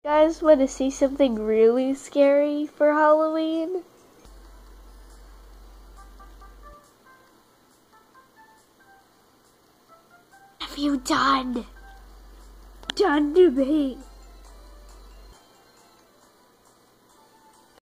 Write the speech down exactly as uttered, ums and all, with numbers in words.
Guys want to see something really scary for Halloween? What have you done? Done to me.